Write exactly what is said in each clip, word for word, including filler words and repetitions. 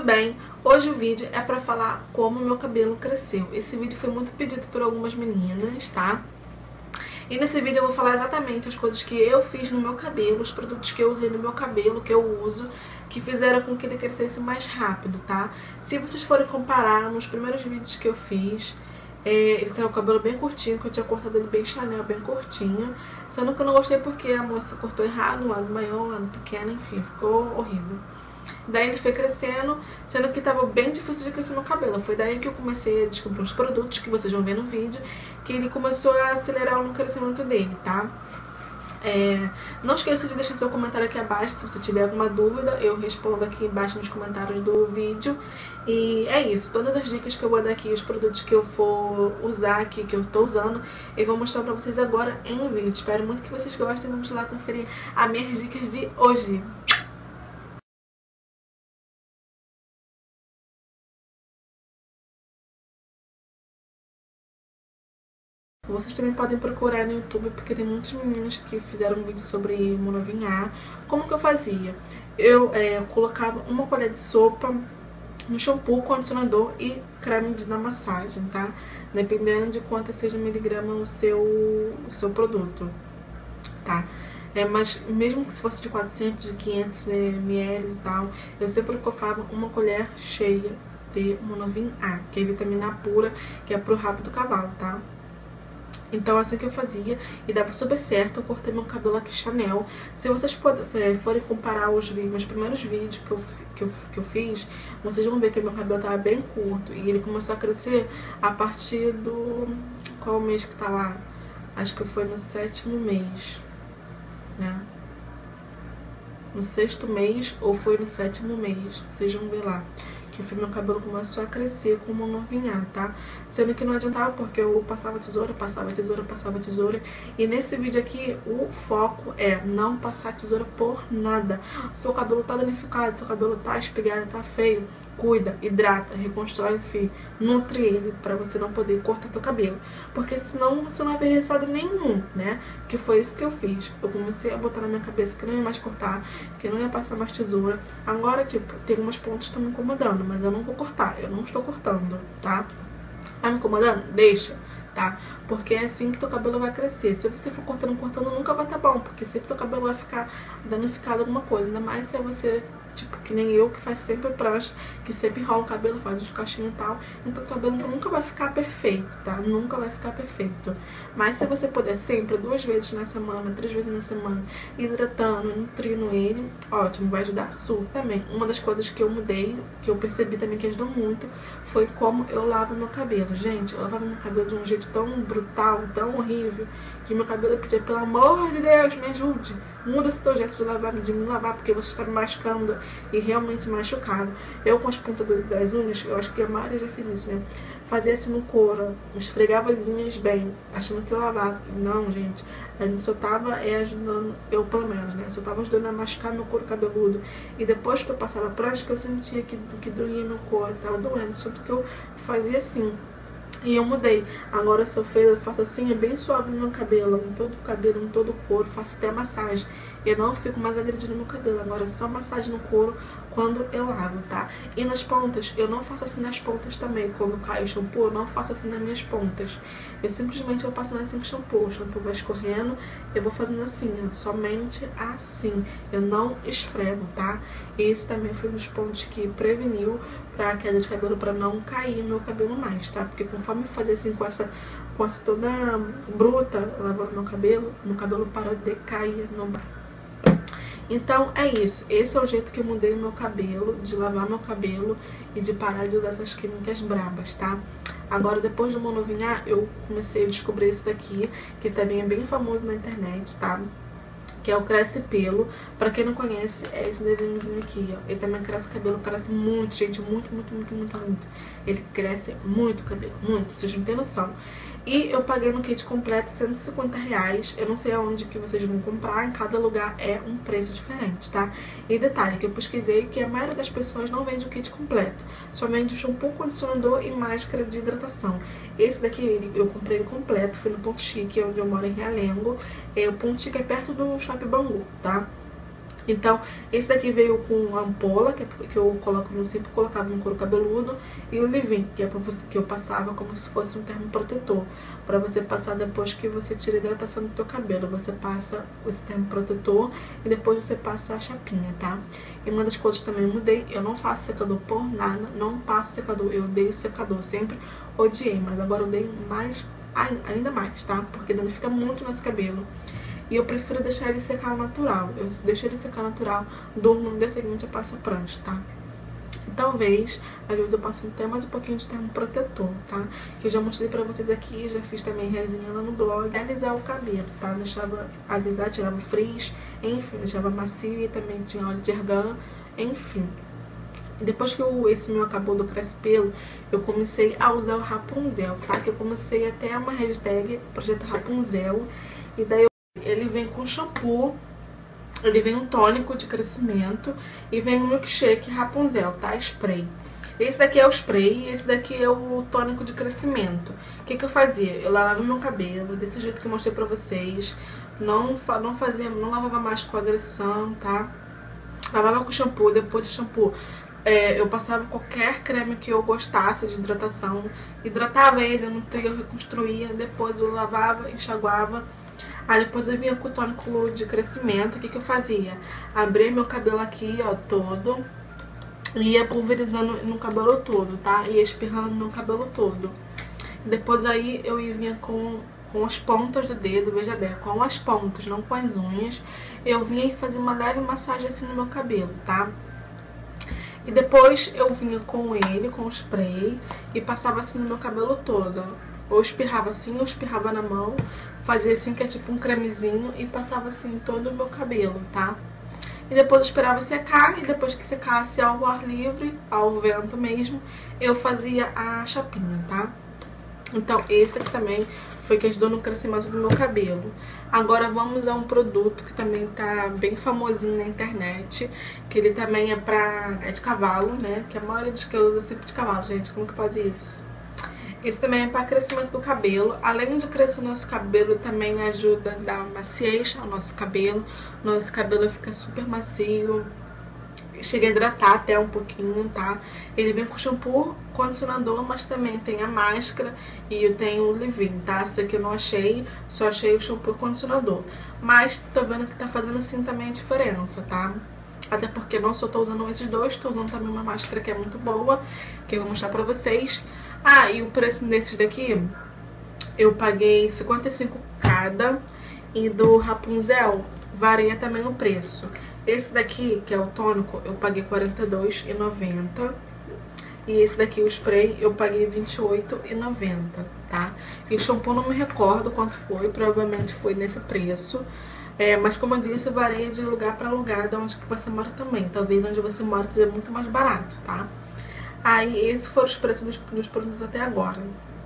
bem? Hoje o vídeo é pra falar como meu cabelo cresceu. Esse vídeo foi muito pedido por algumas meninas, tá? E nesse vídeo eu vou falar exatamente as coisas que eu fiz no meu cabelo, os produtos que eu usei no meu cabelo, que eu uso, que fizeram com que ele crescesse mais rápido, tá? Se vocês forem comparar nos primeiros vídeos que eu fiz, é, ele tem o cabelo bem curtinho, que eu tinha cortado ele bem Chanel, bem curtinho. Sendo que eu não gostei porque a moça cortou errado, um lado maior, um lado pequeno, enfim, ficou horrível. Daí ele foi crescendo, sendo que tava bem difícil de crescer meu cabelo. Foi daí que eu comecei a descobrir os produtos que vocês vão ver no vídeo, que ele começou a acelerar o crescimento dele, tá? É, não esqueça de deixar seu comentário aqui abaixo se você tiver alguma dúvida, eu respondo aqui embaixo nos comentários do vídeo. E é isso, todas as dicas que eu vou dar aqui, os produtos que eu for usar aqui, que eu tô usando, eu vou mostrar pra vocês agora em vídeo. Espero muito que vocês gostem, vamos lá conferir as minhas dicas de hoje. Vocês também podem procurar no YouTube, porque tem muitas meninas que fizeram um vídeo sobre monovinhar. Como que eu fazia? Eu é, colocava uma colher de sopa no shampoo, condicionador e creme de na massagem, tá? Dependendo de quanto seja miligrama o seu, o seu produto, tá? É, mas mesmo que se fosse de quatrocentos, de quinhentos mililitros e tal, eu sempre colocava uma colher cheia de Monovin A, que é vitamina pura, que é pro rabo do cavalo, tá? Então assim que eu fazia e dava super certo. Eu cortei meu cabelo aqui Chanel. Se vocês forem comparar os meus primeiros vídeos que eu, que, eu, que eu fiz, vocês vão ver que meu cabelo tava bem curto e ele começou a crescer a partir do... qual mês que tá lá? Acho que foi no sétimo mês, né? No sexto mês ou foi no sétimo mês, vocês vão ver lá que meu cabelo começou a crescer como novinha, tá? Sendo que não adiantava porque eu passava tesoura, passava tesoura, passava tesoura. E nesse vídeo aqui, o foco é não passar tesoura por nada. Seu cabelo tá danificado, seu cabelo tá espigado, tá feio, cuida, hidrata, reconstrói, enfim, nutre ele pra você não poder cortar teu cabelo. Porque senão você não vai ver resultado nenhum, né? Que foi isso que eu fiz. Eu comecei a botar na minha cabeça que não ia mais cortar, que não ia passar mais tesoura. Agora, tipo, tem umas pontas que estão me incomodando, mas eu não vou cortar, eu não estou cortando, tá? Tá me incomodando? Deixa, tá? Porque é assim que teu cabelo vai crescer. Se você for cortando, cortando, nunca vai estar bom, porque sempre teu cabelo vai ficar danificado alguma coisa. Ainda mais se você, tipo, que nem eu, que faz sempre prancha, que sempre enrola o cabelo, faz uns cachinhos e tal. Então o cabelo nunca vai ficar perfeito, tá? Nunca vai ficar perfeito. Mas se você puder sempre, duas vezes na semana, três vezes na semana, hidratando, nutrindo ele, ótimo, vai ajudar super também. Uma das coisas que eu mudei, que eu percebi também que ajudou muito, foi como eu lavo meu cabelo. Gente, eu lavava meu cabelo de um jeito tão brutal, tão horrível, que meu cabelo pedia, pelo amor de Deus, me ajude. Muda esse teu jeito de lavar, de me lavar, porque você está me machucando e realmente machucado. Eu com as pontas das unhas, eu acho que a maioria já fiz isso, né? Fazia assim no couro, esfregava as unhas bem, achando que eu lavava. Não, gente, ele só tava é, ajudando, eu pelo menos, né? Só tava ajudando a machucar meu couro cabeludo. E depois que eu passava a prancha, que eu sentia que, que doía meu couro, tava doendo, tanto que eu fazia assim. E eu mudei. Agora se eu fiz, eu faço assim, é bem suave no meu cabelo, em todo o cabelo, em todo o couro, faço até massagem. Eu não fico mais agredindo meu cabelo, agora é só massagem no couro quando eu lavo, tá? E nas pontas, eu não faço assim nas pontas também. Quando cai o shampoo, eu não faço assim nas minhas pontas. Eu simplesmente vou passando assim com o shampoo. O shampoo vai escorrendo, eu vou fazendo assim, ó, somente assim. Eu não esfrego, tá? Esse também foi um dos pontos que preveniu pra queda de cabelo, pra não cair meu cabelo mais, tá? Porque conforme eu fazia assim com essa, com essa toda bruta, lavando meu cabelo, meu cabelo parou de cair no bar. Então é isso, esse é o jeito que eu mudei o meu cabelo, de lavar meu cabelo e de parar de usar essas químicas brabas, tá? Agora, depois do monovinhar, eu comecei a descobrir esse daqui, que também é bem famoso na internet, tá? Que é o Cresce Pelo. Pra quem não conhece, é esse desenhozinho aqui, ó. Ele também cresce cabelo, cresce muito, gente, muito, muito, muito, muito, muito. Ele cresce muito cabelo, muito, vocês não têm noção. E eu paguei no kit completo cento e cinquenta reais. Eu não sei aonde que vocês vão comprar, em cada lugar é um preço diferente, tá? E detalhe, que eu pesquisei que a maioria das pessoas não vende o kit completo. Só vende o shampoo, condicionador e máscara de hidratação. Esse daqui, eu comprei ele completo, fui no Ponto Chique, onde eu moro em Realengo. É, o Ponto Chique é perto do Shopping Bangu, tá? Então, esse daqui veio com ampola, que, é que eu coloco no sempre colocava no couro cabeludo, e o leave-in, que é pra você, que eu passava como se fosse um termo protetor, pra você passar depois que você tira a hidratação do teu cabelo. Você passa esse termo protetor e depois você passa a chapinha, tá? E uma das coisas que também eu mudei, eu não faço secador por nada, não passo secador, eu odeio secador, sempre odiei, mas agora eu odeio mais, ainda mais, tá? Porque danifica muito nosso cabelo. E eu prefiro deixar ele secar natural. Eu deixo ele secar natural, durmo no dia seguinte eu passo a prancha, tá? E talvez, às vezes eu passo até mais um pouquinho de termo protetor, tá? Que eu já mostrei pra vocês aqui, já fiz também resenha lá no blog. Alisar o cabelo, tá? Deixava alisar, tirava o frizz, enfim, deixava macio e também tinha óleo de argan, enfim. E depois que eu, esse meu acabou do cresce pelo, eu comecei a usar o Rapunzel, tá? Que eu comecei até uma hashtag, projeto Rapunzel, e daí eu ele vem com shampoo, ele vem um tônico de crescimento e vem um milkshake Rapunzel, tá? Spray. Esse daqui é o spray e esse daqui é o tônico de crescimento. O que que eu fazia? Eu lavava meu cabelo desse jeito que eu mostrei pra vocês. Não, não fazia, não lavava mais com agressão, tá? Lavava com shampoo, depois de shampoo é, eu passava qualquer creme que eu gostasse de hidratação. Hidratava ele, nutria, eu reconstruía, depois eu lavava, enxaguava. Aí depois eu vinha com o tônico de crescimento. O que que eu fazia? Abria meu cabelo aqui, ó, todo. E ia pulverizando no cabelo todo, tá? Ia espirrando no cabelo todo. Depois aí eu vinha com, com as pontas do dedo, veja bem, com as pontas, não com as unhas. Eu vinha e fazia uma leve massagem assim no meu cabelo, tá? E depois eu vinha com ele, com o spray, e passava assim no meu cabelo todo. Ou espirrava assim, ou espirrava na mão, fazia assim que é tipo um cremezinho e passava assim em todo o meu cabelo, tá? E depois eu esperava secar e depois que secasse ao ar livre, ao vento mesmo, eu fazia a chapinha, tá? Então esse aqui também foi que ajudou no crescimento do meu cabelo. Agora vamos a um produto que também tá bem famosinho na internet, que ele também é pra... é de cavalo, né? Que a maioria dos que eu uso é sempre de cavalo, gente. Como que pode isso? Esse também é para crescimento do cabelo. Além de crescer o nosso cabelo, também ajuda a dar maciez ao nosso cabelo. Nosso cabelo fica super macio. Chega a hidratar até um pouquinho, tá? Ele vem com shampoo, condicionador, mas também tem a máscara e eu tenho o leave-in, tá? Esse aqui eu não achei, só achei o shampoo e o condicionador. Mas tô vendo que tá fazendo assim também a diferença, tá? Até porque não só tô usando esses dois, tô usando também uma máscara que é muito boa, que eu vou mostrar pra vocês. Ah, e o preço desses daqui, eu paguei cinquenta e cinco cada, e do Rapunzel varia também o preço. Esse daqui, que é o tônico, eu paguei quarenta e dois reais e noventa centavos. E esse daqui, o spray, eu paguei vinte e oito reais e noventa centavos, tá? E o shampoo não me recordo quanto foi, provavelmente foi nesse preço. É, mas como eu disse, varia de lugar pra lugar, de onde que você mora também. Talvez onde você mora seja muito mais barato, tá? Aí, esses foram os preços dos, dos produtos até agora.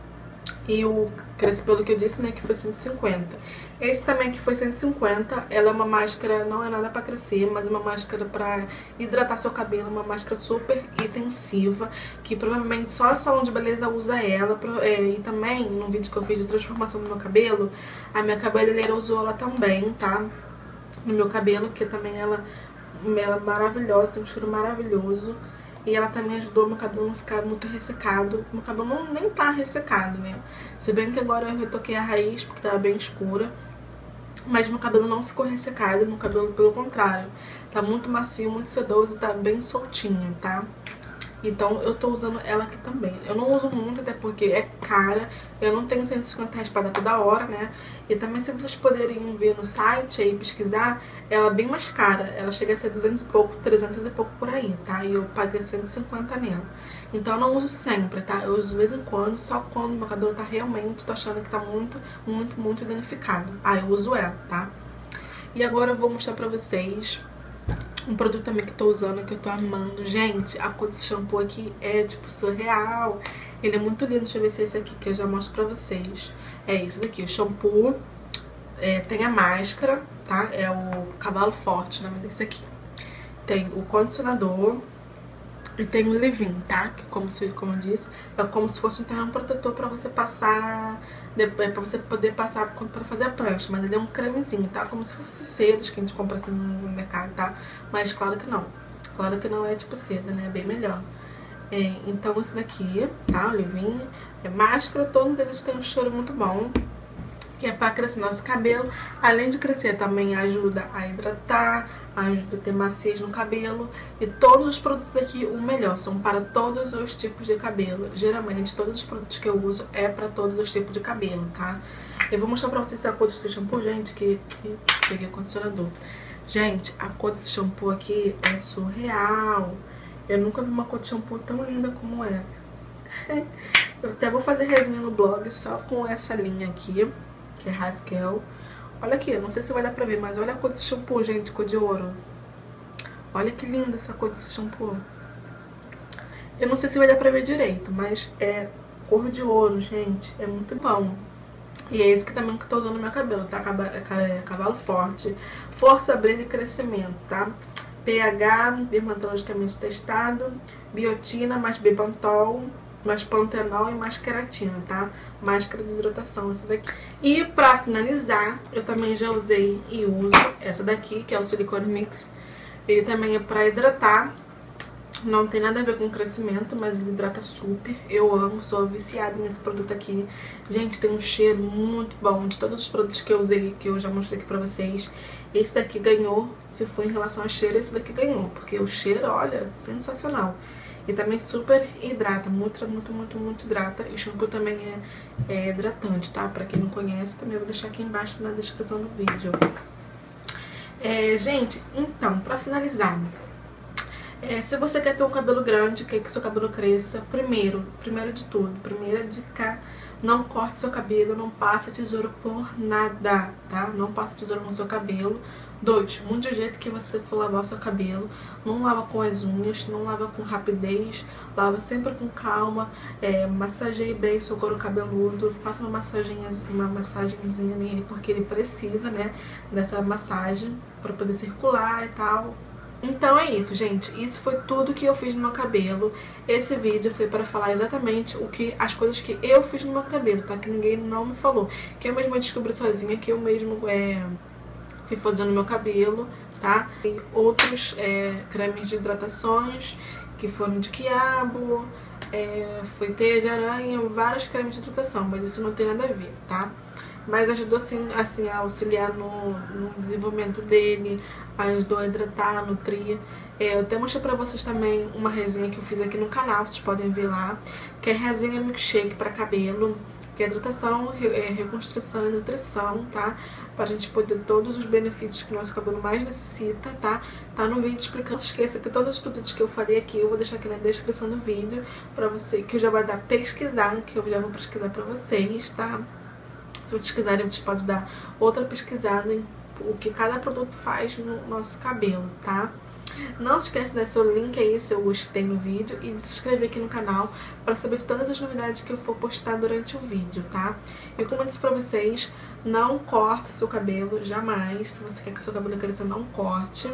E o cresce pelo que eu disse, né, que foi cento e cinquenta. Esse também que foi cento e cinquenta, ela é uma máscara, não é nada pra crescer, mas é uma máscara pra hidratar seu cabelo, uma máscara super intensiva, que provavelmente só a salão de beleza usa ela. É, e também, no vídeo que eu fiz de transformação do meu cabelo, a minha cabeleireira usou ela também, tá? No meu cabelo, que também ela, ela é maravilhosa, tem um cheiro maravilhoso. E ela também ajudou meu cabelo a não ficar muito ressecado. Meu cabelo não, nem tá ressecado, né? Se bem que agora eu retoquei a raiz porque tava bem escura. Mas meu cabelo não ficou ressecado, meu cabelo pelo contrário. Tá muito macio, muito sedoso e tá bem soltinho, tá? Então eu tô usando ela aqui também. Eu não uso muito, até porque é cara. Eu não tenho cento e cinquenta reais pra dar toda hora, né? E também, se vocês poderem ver no site aí, pesquisar, ela é bem mais cara. Ela chega a ser duzentos e pouco, trezentos e pouco por aí, tá? E eu paguei cento e cinquenta nela. Então eu não uso sempre, tá? Eu uso de vez em quando, só quando meu cabelo tá realmente, tô achando que tá muito, muito, muito danificado. Aí eu uso ela, tá? E agora eu vou mostrar pra vocês um produto também que tô usando, que eu tô amando. Gente, a cor desse shampoo aqui é, tipo, surreal. Ele é muito lindo. Deixa eu ver se é esse aqui, que eu já mostro pra vocês. É esse daqui, o shampoo. É, tem a máscara, tá? É o Cavalo Forte, o nome desse aqui. Tem o condicionador. E tem o leave-in, tá? Que como, se, como eu disse, é como se fosse um terreno protetor pra você passar, é pra você poder passar pra fazer a prancha. Mas ele é um cremezinho, tá? Como se fosse sedas que a gente compra assim no mercado, tá? Mas claro que não. Claro que não é tipo seda, né? É bem melhor. É, então esse daqui, tá? O leave-in, é máscara. Todos eles têm um cheiro muito bom, que é para crescer nosso cabelo. Além de crescer, também ajuda a hidratar, ajuda a ter maciez no cabelo. E todos os produtos aqui, o melhor, são para todos os tipos de cabelo. Geralmente, todos os produtos que eu uso é para todos os tipos de cabelo, tá? Eu vou mostrar pra vocês a cor desse shampoo, gente, que, que peguei o condicionador. Gente, a cor desse shampoo aqui é surreal. Eu nunca vi uma cor de shampoo tão linda como essa. Eu até vou fazer resenha no blog só com essa linha aqui, que é Haskell. Olha aqui, não sei se vai dar pra ver, mas olha a cor desse shampoo, gente, cor de ouro. Olha que linda essa cor desse shampoo. Eu não sei se vai dar pra ver direito, mas é cor de ouro, gente. É muito bom. E é esse que também que eu tô usando no meu cabelo, tá? Cavalo Forte. Força, brilho e crescimento, tá? pH, dermatologicamente testado. Biotina, mais Bepantol, mais pantenol e mais queratina, tá? Máscara de hidratação, essa daqui. E pra finalizar, eu também já usei e uso essa daqui, que é o Silicone Mix. Ele também é pra hidratar. Não tem nada a ver com crescimento, mas ele hidrata super. Eu amo, sou viciada nesse produto aqui. Gente, tem um cheiro muito bom de todos os produtos que eu usei, que eu já mostrei aqui pra vocês. Esse daqui ganhou, se for em relação ao cheiro, esse daqui ganhou, porque o cheiro, olha, sensacional. E também super hidrata, muito, muito, muito, muito hidrata. E o shampoo também é, é hidratante, tá? Pra quem não conhece, também vou deixar aqui embaixo na descrição do vídeo. É, gente, então, pra finalizar, é, se você quer ter um cabelo grande, quer que seu cabelo cresça, primeiro, primeiro de tudo, primeira dica, não corte seu cabelo, não passe tesouro por nada, tá? Não passe tesouro no seu cabelo. Dois, mude o jeito que você for lavar o seu cabelo. Não lava com as unhas, não lava com rapidez, lava sempre com calma, é, massageie bem seu couro cabeludo, faça uma massagenzinha, uma massagenzinha nele, porque ele precisa, né, dessa massagem para poder circular e tal. Então é isso, gente. Isso foi tudo que eu fiz no meu cabelo. Esse vídeo foi para falar exatamente o que, as coisas que eu fiz no meu cabelo, tá? Que ninguém não me falou. Que eu mesma descobri sozinha, que eu mesmo é, fui fazendo no meu cabelo, tá? E outros é, cremes de hidratações, que foram de quiabo, é, foi teia de aranha, vários cremes de hidratação, mas isso não tem nada a ver, tá? Mas ajudou sim, assim, a auxiliar no, no desenvolvimento dele, ajudou a hidratar, a nutrir. É, eu até mostrei pra vocês também uma resenha que eu fiz aqui no canal, vocês podem ver lá, que é resenha milkshake pra cabelo, que é hidratação, re, é, reconstrução e nutrição, tá? Pra gente poder todos os benefícios que o nosso cabelo mais necessita, tá? Tá no vídeo explicando. Não se esqueça que todos os produtos que eu falei aqui, eu vou deixar aqui na descrição do vídeo, pra você, que eu já vai dar pesquisar, que eu já vou pesquisar pra vocês, tá? Se vocês quiserem, vocês podem dar outra pesquisada em o que cada produto faz no nosso cabelo, tá? Não se esqueça de dar seu link aí, se eu gostei no vídeo, e de se inscrever aqui no canal para saber de todas as novidades que eu for postar durante o vídeo, tá? E como eu disse pra vocês, não corte seu cabelo, jamais. Se você quer que o seu cabelo cresça, não corte.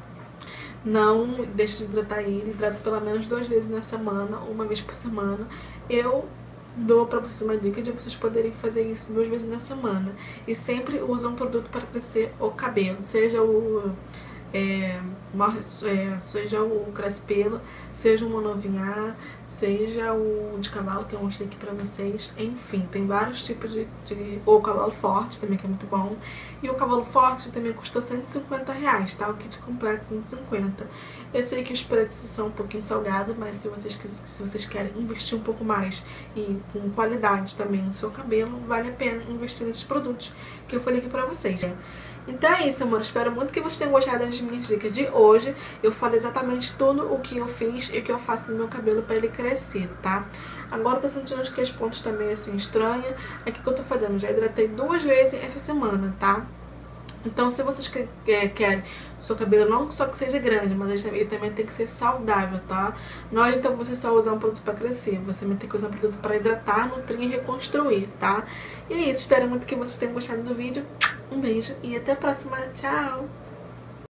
Não deixe de hidratar ele, hidrata pelo menos duas vezes na semana, uma vez por semana. Eu dou pra vocês uma dica de vocês poderem fazer isso duas vezes na semana. E sempre usa um produto para crescer o cabelo, seja o... É, é, seja o Crespelo, seja o Monovinhar, seja o de cavalo que eu mostrei aqui pra vocês. Enfim, tem vários tipos de, de... ou o Cavalo Forte também, que é muito bom. E o Cavalo Forte também custou cento e cinquenta reais, tá? O kit completo cento e cinquenta. Eu sei que os preços são um pouquinho salgados, mas se vocês, se vocês querem investir um pouco mais e com qualidade também no seu cabelo, vale a pena investir nesses produtos que eu falei aqui pra vocês, né? Então é isso, amor. Espero muito que vocês tenham gostado das minhas dicas de hoje. Eu falei exatamente tudo o que eu fiz e o que eu faço no meu cabelo pra ele crescer, tá? Agora eu tô sentindo aqueles pontos também assim estranhos. Aqui que eu tô fazendo, já hidratei duas vezes essa semana, tá? Então se vocês que, é, querem o seu cabelo não só que seja grande, mas ele também tem que ser saudável, tá? Não é então você só usar um produto pra crescer, você também tem que usar um produto pra hidratar, nutrir e reconstruir, tá? E é isso, espero muito que vocês tenham gostado do vídeo. Um beijo e até a próxima. Tchau!